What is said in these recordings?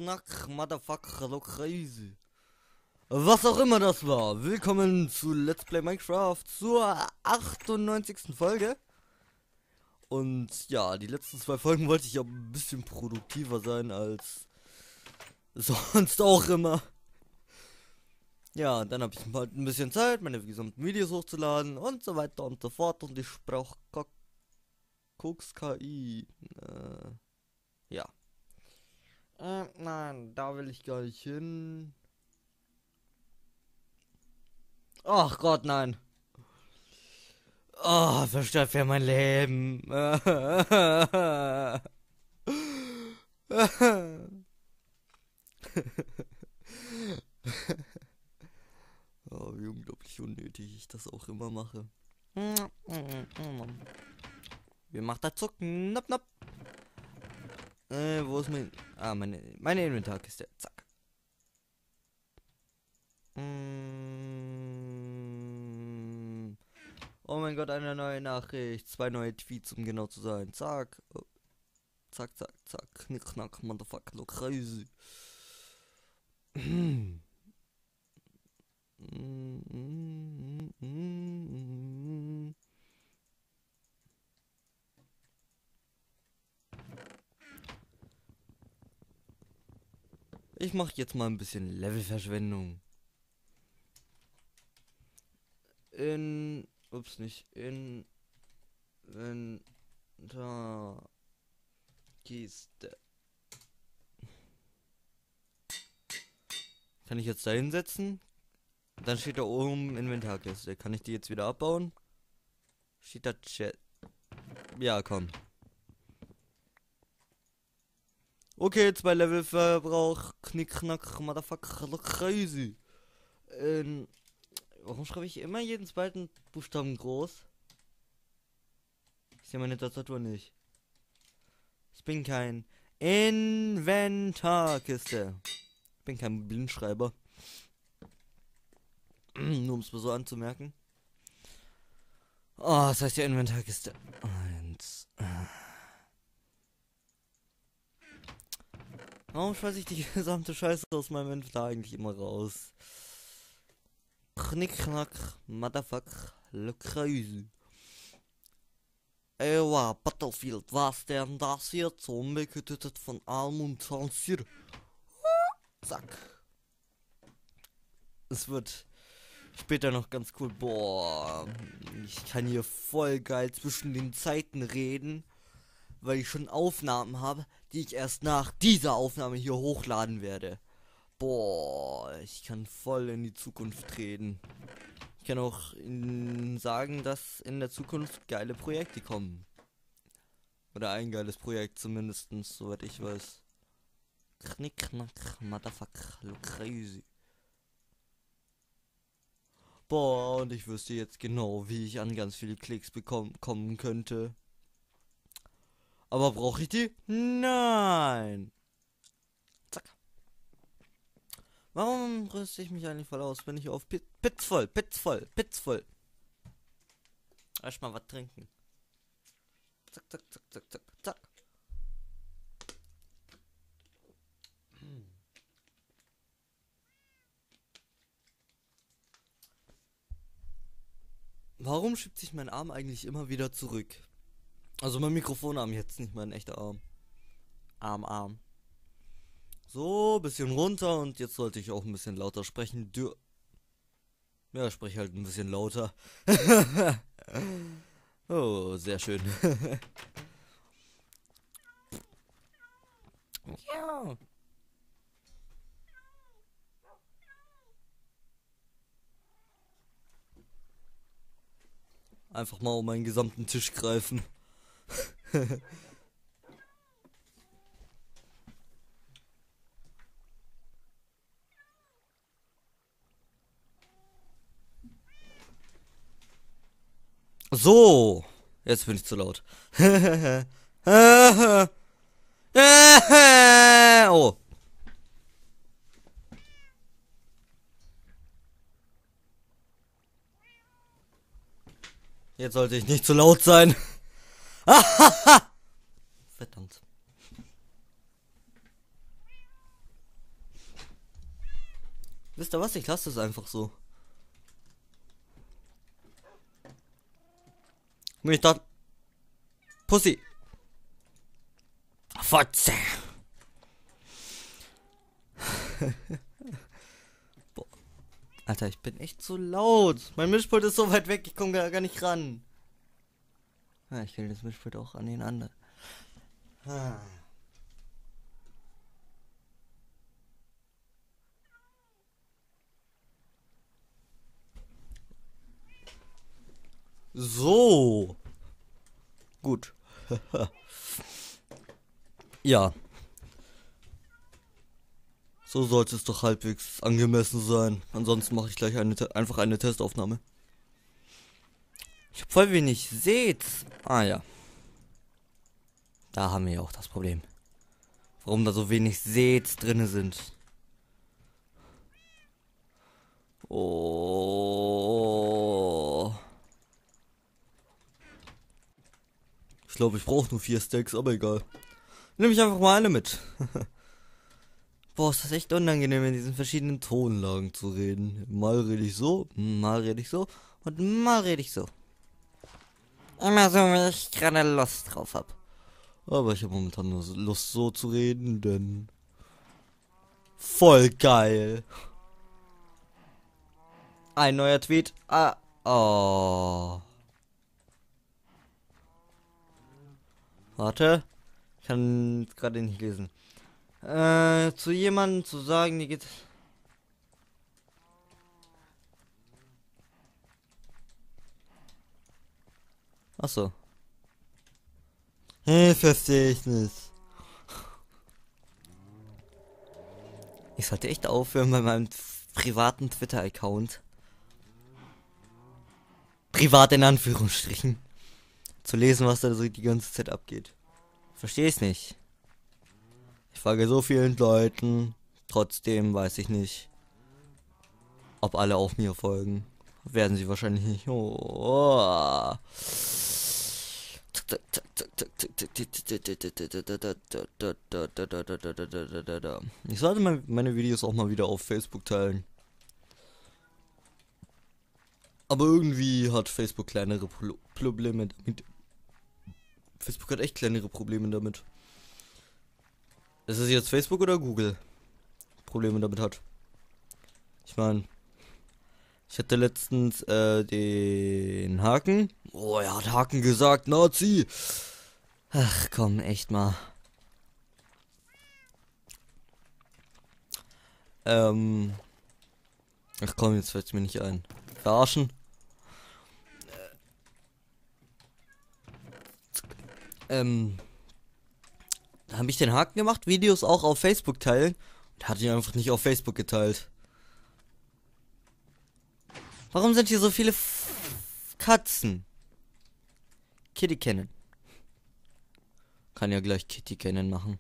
Knack, Motherfucker, hallo crazy. Was auch immer das war. Willkommen zu Let's Play Minecraft zur 98. Folge. Und ja, die letzten 2 Folgen wollte ich ja ein bisschen produktiver sein als sonst auch immer. Ja, dann habe ich halt ein bisschen Zeit, meine gesamten Videos hochzuladen und so weiter und so fort. Und ich brauche Koks KI. Ja. Nein, da will ich gar nicht hin. Ach Gott, nein. Oh, verstört für mein Leben. Oh, wie unglaublich unnötig ich das auch immer mache. Wie macht das Zucken? Napp, napp. Wo ist mein... Ah, meine Inventarkiste. Zack. Oh mein Gott, eine neue Nachricht. 2 neue Tweets, um genau zu sein. Zack. Oh. Zack, zack, zack. Knick, knack, motherfucker, no crazy. Ich mache jetzt mal ein bisschen Levelverschwendung. Ups, nicht da Kiste. Kann ich jetzt da hinsetzen? Dann steht da oben Inventarkiste. Kann ich die jetzt wieder abbauen? Steht da Chat. Ja, komm. Okay, 2 Level Verbrauch. Knick, knack, motherfucker, look crazy. Warum schreibe ich immer jeden zweiten Buchstaben groß? Ich sehe meine Tastatur nicht. Ich bin kein Inventarkiste. Ich bin kein Blindschreiber. Nur um es mal so anzumerken. Oh, das heißt ja Inventarkiste. 1. Warum schmeiße ich die gesamte Scheiße aus meinem Inventar eigentlich immer raus? Knick, knack, motherfucker, look crazy. Ewa, Battlefield, was denn das hier? Zombie getötet von Alm und Tanzir. Zack. Es wird später noch ganz cool. Boah, ich kann hier voll geil zwischen den Zeiten reden, weil ich schon Aufnahmen habe, die ich erst nach dieser Aufnahme hier hochladen werde. Boah, ich kann voll in die Zukunft reden. Ich kann auch sagen, dass in der Zukunft geile Projekte kommen. Oder ein geiles Projekt zumindest, soweit ich weiß. Knick, knack, motherfucker, look crazy. Boah, und ich wüsste jetzt genau, wie ich an ganz viele Klicks kommen könnte. Aber brauche ich die? Nein. Zack. Warum rüste ich mich eigentlich voll aus, wenn ich auf Pitz voll. Erstmal was trinken. Zack, zack, zack, zack, zack, zack. Warum schiebt sich mein Arm eigentlich immer wieder zurück? Also mein Mikrofonarm jetzt, nicht mein echter Arm. Arm. So, bisschen runter und jetzt sollte ich auch ein bisschen lauter sprechen. Ja, ich spreche halt ein bisschen lauter. Oh, sehr schön. Ja. Einfach mal um meinen gesamten Tisch greifen. So, jetzt bin ich zu laut. Oh. Jetzt sollte ich nicht zu laut sein. Verdammt. Wisst ihr was? Ich lasse es einfach so. Und ich dachte, Pussy. Fotze. Boah. Alter, ich bin echt so laut. Mein Mischpult ist so weit weg, ich komme gar nicht ran. Ah, ich will das Mischpult auch an den anderen. Ah. So. Gut. Ja. So sollte es doch halbwegs angemessen sein. Ansonsten mache ich gleich einfach eine Testaufnahme. Ich habe voll wenig seht. Ah ja. Da haben wir ja auch das Problem. Warum da so wenig seht drinne sind. Oh. Ich glaube, ich brauche nur 4 Stacks, aber egal. Nehme ich einfach mal eine mit. Boah, ist das echt unangenehm, in diesen verschiedenen Tonlagen zu reden. Mal rede ich so, mal rede ich so und mal rede ich so. Immer so, wie ich gerade Lust drauf habe. Aber ich habe momentan nur Lust so zu reden, denn voll geil. Ein neuer Tweet. Ah, oh. Warte. Ich kann gerade nicht lesen. Zu jemandem zu sagen, die geht. Achso. Verstehe ich nicht. Ich sollte echt aufhören bei meinem privaten Twitter-Account. Privat in Anführungsstrichen. Zu lesen, was da so die ganze Zeit abgeht. Verstehe ich nicht. Ich frage so vielen Leuten. Trotzdem weiß ich nicht, ob alle auf mir folgen. Werden sie wahrscheinlich nicht. Oh. Ich sollte meine Videos auch mal wieder auf Facebook teilen. Aber irgendwie hat Facebook kleinere Probleme damit. Facebook hat echt kleinere Probleme damit. Ist es jetzt Facebook oder Google Probleme damit hat? Ich meine, ich hatte letztens den Haken. Oh, er hat Haken gesagt, Nazi. Ach komm, echt mal. Ach komm, jetzt fällt es mir nicht ein. Verarschen. Da habe ich den Haken gemacht, Videos auch auf Facebook teilen. Und hatte ich einfach nicht auf Facebook geteilt. Warum sind hier so viele Katzen? Kitty Cannon. Kann ja gleich Kitty Cannon machen.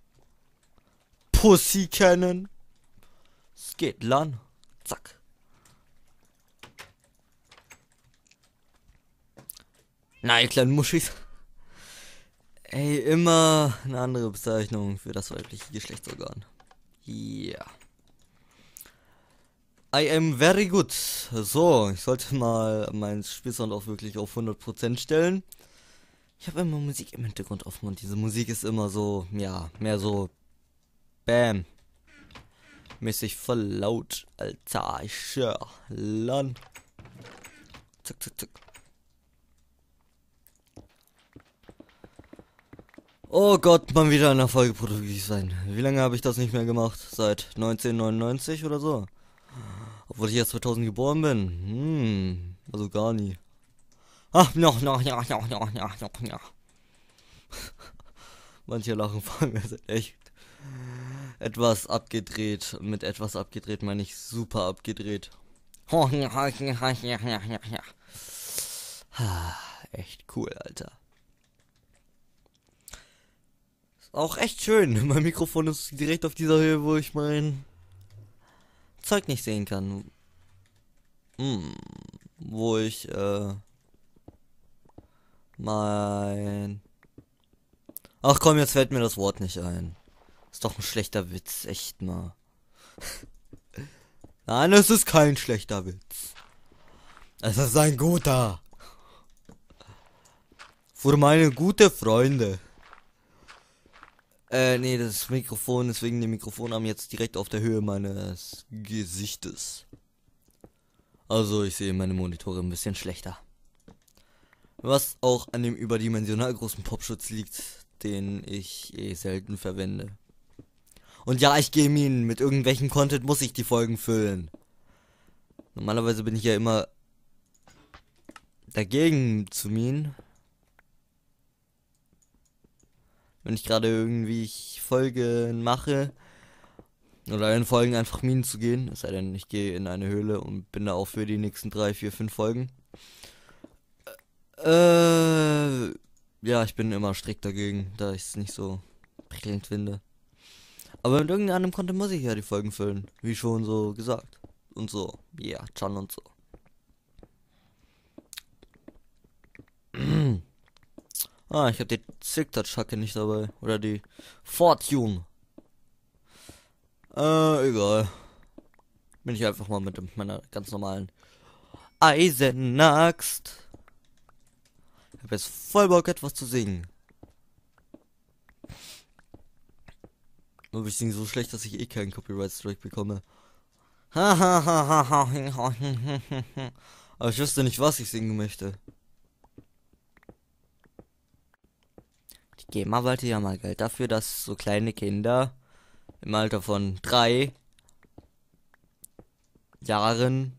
Pussy Cannon. Es geht lan. Zack. Na, ihr kleinen Muschis. Ey, immer eine andere Bezeichnung für das weibliche Geschlechtsorgan. Ja. I am very good. So, ich sollte mal meinen Spielsound auch wirklich auf 100% stellen. Ich habe immer Musik im Hintergrund offen und diese Musik ist immer so, ja, mehr so Bam. Mäßig voll laut, Alter. Ich schwör. Lan. Zack, zack, zack. Oh Gott, mal wieder in der Folge produktiv sein. Wie lange habe ich das nicht mehr gemacht? Seit 1999 oder so? Obwohl ich jetzt 2000 geboren bin. Also gar nie. Ach, noch. Manche Lachen von mir sind echt etwas abgedreht. Mit etwas abgedreht meine ich super abgedreht. Echt cool, Alter. Auch echt schön. Mein Mikrofon ist direkt auf dieser Höhe, wo ich mein Zeug nicht sehen kann. Wo ich, mein... Ach komm, jetzt fällt mir das Wort nicht ein. Ist doch ein schlechter Witz, echt mal. Nein, es ist kein schlechter Witz. Es ist ein guter. Für meine gute Freunde. Nee, das Mikrofon ist wegen dem Mikrofonarm jetzt direkt auf der Höhe meines Gesichtes. Also ich sehe meine Monitore ein bisschen schlechter. Was auch an dem überdimensional großen Popschutz liegt, den ich selten verwende. Und ja, ich gehe Minen. Mit irgendwelchem Content muss ich die Folgen füllen. Normalerweise bin ich ja immer dagegen zu Minen. Wenn ich gerade irgendwie Folgen mache oder in Folgen einfach Minen zu gehen, es sei denn, ich gehe in eine Höhle und bin da auch für die nächsten 3, 4, 5 Folgen. Ja, ich bin immer strikt dagegen, da ich es nicht so prickelnd finde. Aber mit irgendeinem Content muss ich ja die Folgen füllen, wie schon so gesagt. Und so, ja, Chan und so. Ah, ich habe die Zick-Touch-Hacke nicht dabei. Oder die Fortune. Egal. Bin ich einfach mal mit meiner ganz normalen Eisenaxt. Ich habe jetzt voll Bock, etwas zu singen. Aber ich singe so schlecht, dass ich eh keinen Copyright-Strike bekomme. Aber ich wüsste nicht, was ich singen möchte. Die GEMA wollte ja mal Geld dafür, dass so kleine Kinder im Alter von 3 Jahren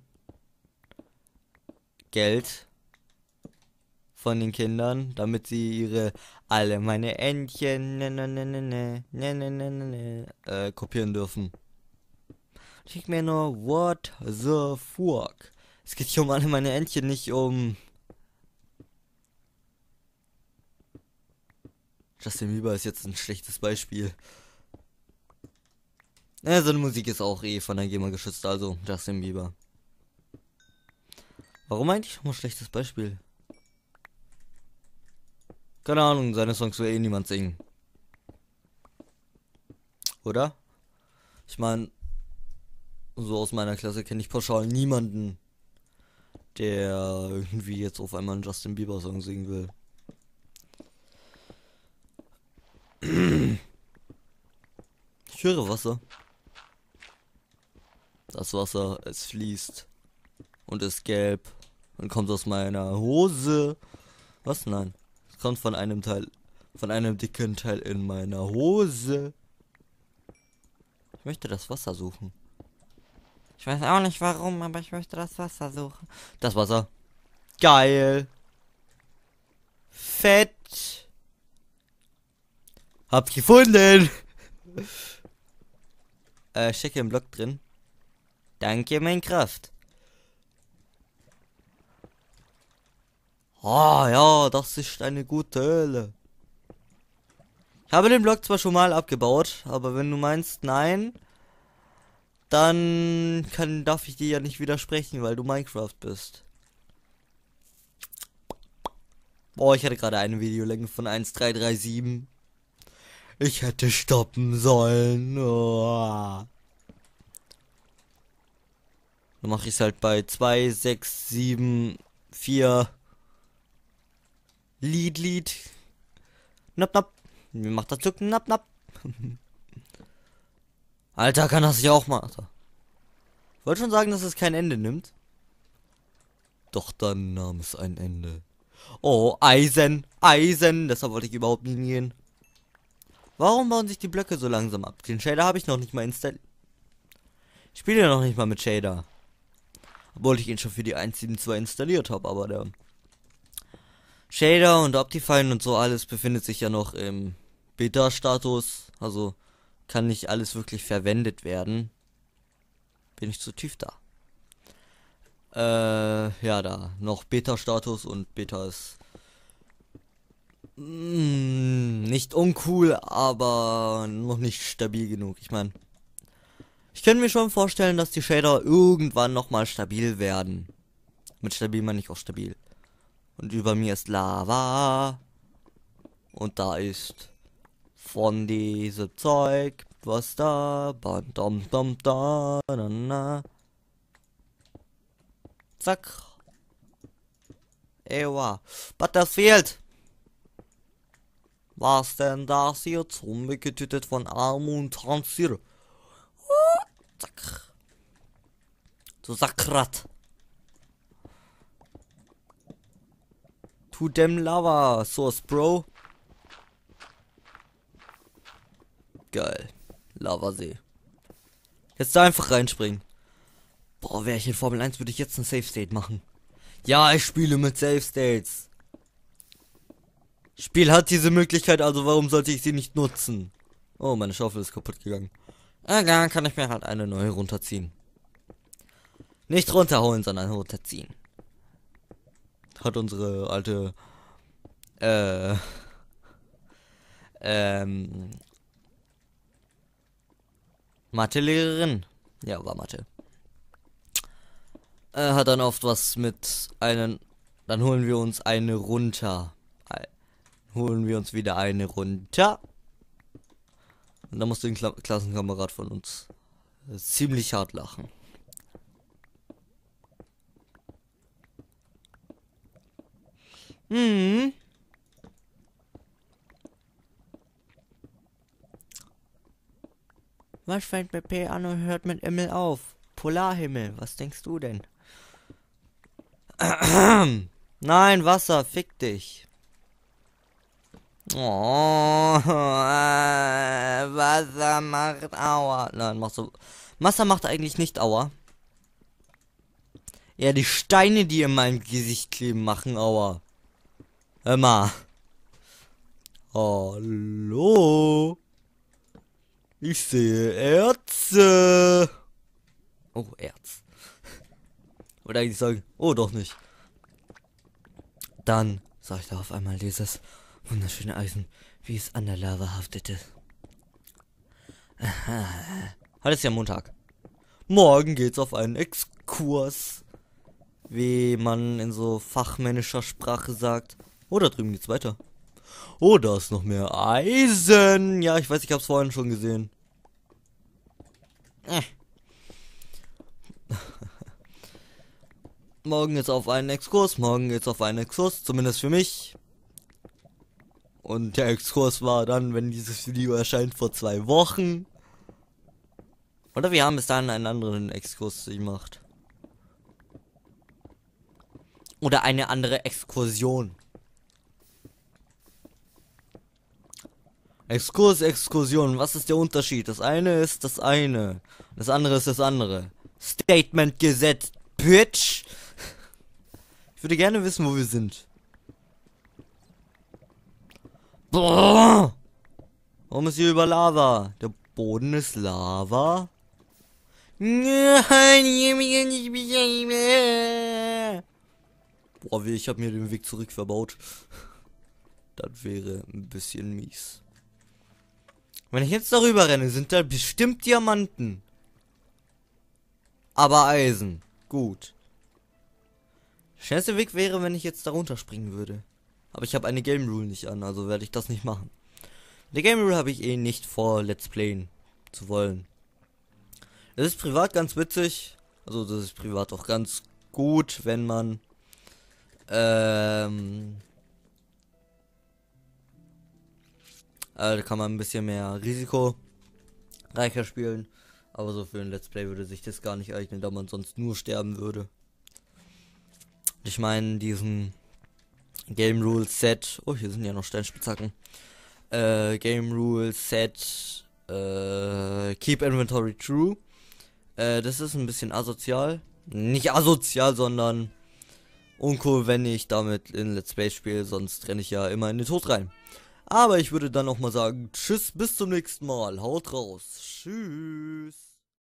Geld von den Kindern, damit sie ihre alle meine Entchen kopieren dürfen. Ich denke mir nur, what the fuck? Es geht hier um alle meine Entchen, nicht um Justin Bieber ist jetzt ein schlechtes Beispiel. Ja, seine Musik ist auch eh von der GEMA geschützt, also Justin Bieber. Warum eigentlich nochmal schlechtes Beispiel? Keine Ahnung, seine Songs will eh niemand singen. Oder? Ich meine, so aus meiner Klasse kenne ich pauschal niemanden, der irgendwie jetzt auf einmal einen Justin Bieber Song singen will. Ich höre Wasser. Das Wasser, es fließt und ist gelb und kommt aus meiner Hose. Was? Nein. Es kommt von einem dicken Teil in meiner Hose. Ich möchte das Wasser suchen. Ich weiß auch nicht warum, aber ich möchte das Wasser suchen. Das Wasser. Geil. Fett. Hab gefunden. Stecke im Block drin. Danke, Minecraft. Oh ja, das ist eine gute Höhle. Ich habe den Block zwar schon mal abgebaut, aber wenn du meinst, nein, dann darf ich dir ja nicht widersprechen, weil du Minecraft bist. Boah, ich hatte gerade eine Videolänge von 1,337. Ich hätte stoppen sollen. Oh. Dann mache ich es halt bei 2, 6, 7, 4. Lied. Napp, napp. Mir macht das Zucken, napp, napp. Alter, kann das ja auch mal. Ich wollte schon sagen, dass es kein Ende nimmt. Doch dann nahm es ein Ende. Oh, Eisen. Eisen. Deshalb wollte ich überhaupt nie gehen. Warum bauen sich die Blöcke so langsam ab? Den Shader habe ich noch nicht mal installiert. Ich spiele ja noch nicht mal mit Shader. Obwohl ich ihn schon für die 1.7.2 installiert habe, aber der Shader und Optifine und so alles befindet sich ja noch im Beta-Status. Also kann nicht alles wirklich verwendet werden. Bin ich zu tief da. Ja, da noch Beta-Status und Beta ist nicht uncool, aber noch nicht stabil genug. Ich meine, ich kann mir schon vorstellen, dass die Shader irgendwann nochmal stabil werden. Mit stabil meine ich auch stabil. Und über mir ist Lava. Und da ist von diesem Zeug was da. Dam, dam, da, na, na. Zack. Ewa. Butterfield. Was denn das hier? Zombie getötet von Arm und Tanzir. Zack. Du Sackrat. To them Lava Source, Bro. Geil. Lavasee. Jetzt da einfach reinspringen. Boah, wäre ich in Formel 1, würde ich jetzt ein Safe State machen. Ja, ich spiele mit Safe States. Spiel hat diese Möglichkeit, also warum sollte ich sie nicht nutzen? Oh, meine Schaufel ist kaputt gegangen. Egal, kann ich mir halt eine neue runterziehen. Nicht runterholen, sondern runterziehen. Hat unsere alte Mathelehrerin, ja, war Mathe, hat dann oft was mit einem, dann holen wir uns eine runter. Holen wir uns wieder eine runter. Und da musste ein Klassenkamerad von uns ziemlich hart lachen. Was fängt mit P an und hört mit Himmel auf? Polarhimmel, was denkst du denn? Nein, Wasser, fick dich. Oh, Wasser macht Aua. Nein, Wasser macht eigentlich nicht Aua. Ja, die Steine, die in meinem Gesicht kleben, machen Aua. Hör mal. Hallo. Ich sehe Erze. Oh, Erz. Oder eigentlich sagen, oh, doch nicht. Dann sah ich da auf einmal dieses wunderschöne Eisen, wie es an der Lava haftete. Aha. Heute ist ja Montag. Morgen geht's auf einen Exkurs. Wie man in so fachmännischer Sprache sagt. Oh, da drüben geht's weiter. Oh, da ist noch mehr Eisen. Ja, ich weiß, ich hab's vorhin schon gesehen. Morgen geht's auf einen Exkurs. Morgen geht's auf einen Exkurs. Zumindest für mich. Und der Exkurs war dann, wenn dieses Video erscheint, vor 2 Wochen. Oder wir haben bis dahin einen anderen Exkurs gemacht. Oder eine andere Exkursion. Exkurs, Exkursion. Was ist der Unterschied? Das eine ist das eine. Das andere ist das andere. Statement gesetzt, Bitch. Ich würde gerne wissen, wo wir sind. Boah. Warum ist hier über Lava? Der Boden ist Lava. Boah, ich habe mir den Weg zurück verbaut. Das wäre ein bisschen mies. Wenn ich jetzt darüber renne, sind da bestimmt Diamanten. Aber Eisen. Gut. Der schnellste Weg wäre, wenn ich jetzt darunter springen würde. Aber ich habe eine Game Rule nicht an, also werde ich das nicht machen. Die Game Rule habe ich eh nicht vor, Let's Playen zu wollen. Das ist privat ganz witzig. Also das ist privat auch ganz gut, wenn man da kann man ein bisschen mehr risikoreicher spielen. Aber so für ein Let's Play würde sich das gar nicht eignen, da man sonst nur sterben würde. Ich meine, diesen Game Rule Set. Oh, hier sind ja noch Steinspitzhacken. Game Rule Set. Keep Inventory True. Das ist ein bisschen asozial. Nicht asozial, sondern uncool, wenn ich damit in Let's Play spiele. Sonst renne ich ja immer in den Tod rein. Aber ich würde dann auch mal sagen, tschüss, bis zum nächsten Mal. Haut raus. Tschüss.